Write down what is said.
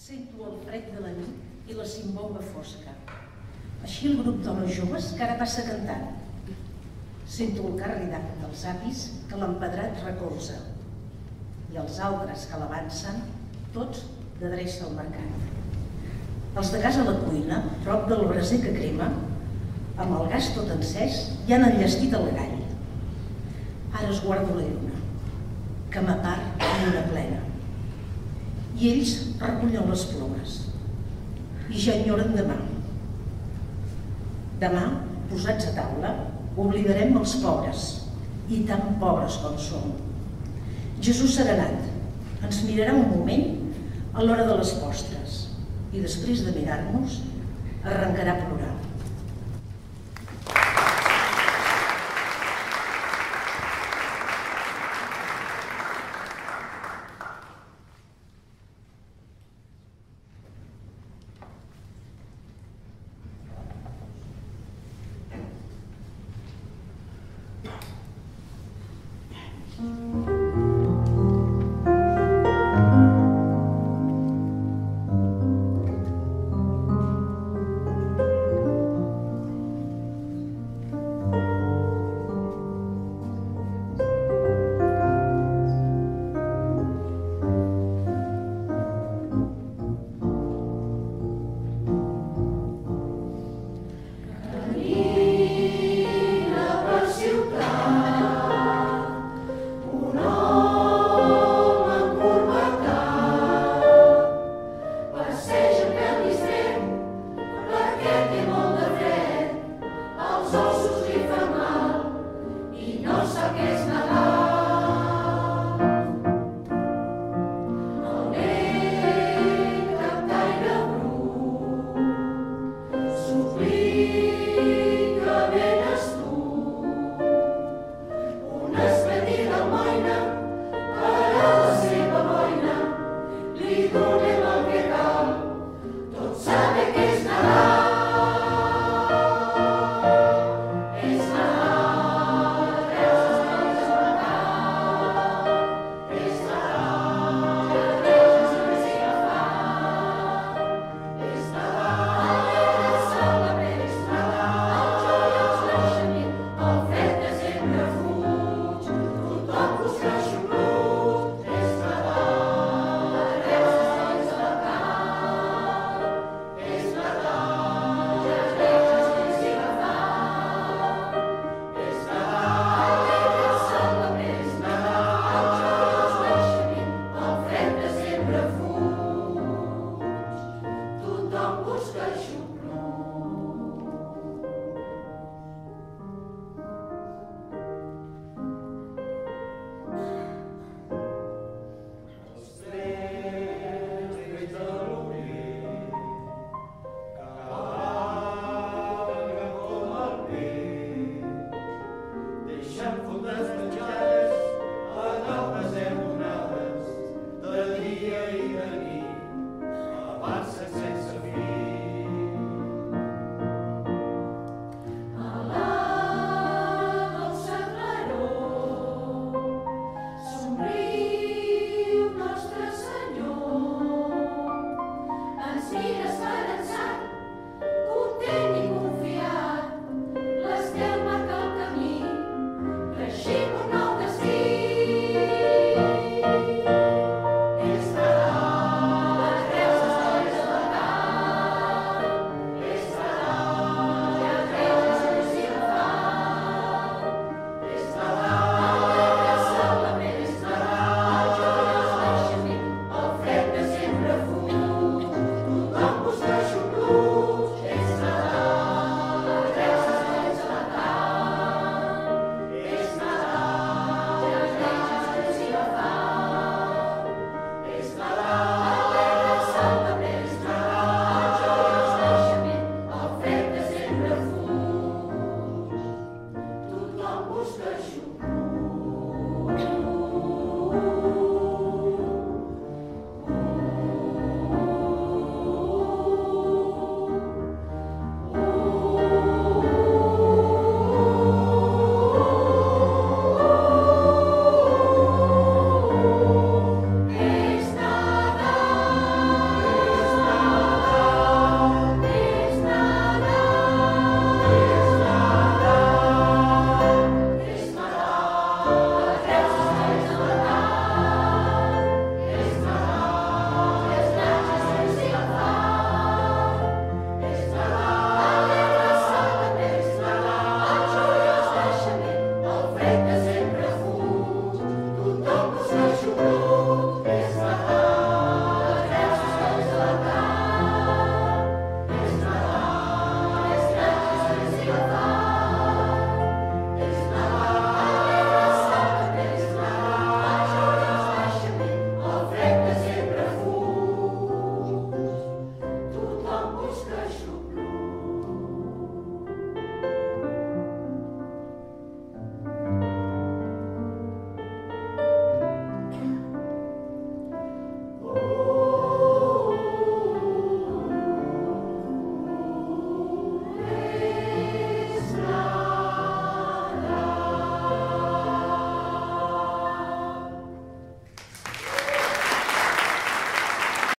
Sento el fred de la nit i la cimbomba fosca. Així el grup d'homes joves que ara passa cantant. Sento el carridat dels apis que l'empedrat recolza i els altres que l'avancen, tots d'adreça al mercat. Els de casa a la cuina, prop del braser que crema, amb el gas tot encès, ja han enllestit el gall. Ara es guardo la lluna, que m'apart en una plena. I ells recullen les plomes i ja enyoren demà. Demà, posats a taula, oblidarem els pobres, i tan pobres com som. Jesús serenat ens mirarà un moment a l'hora de les postres i després de mirar-nos arrencarà a plorar.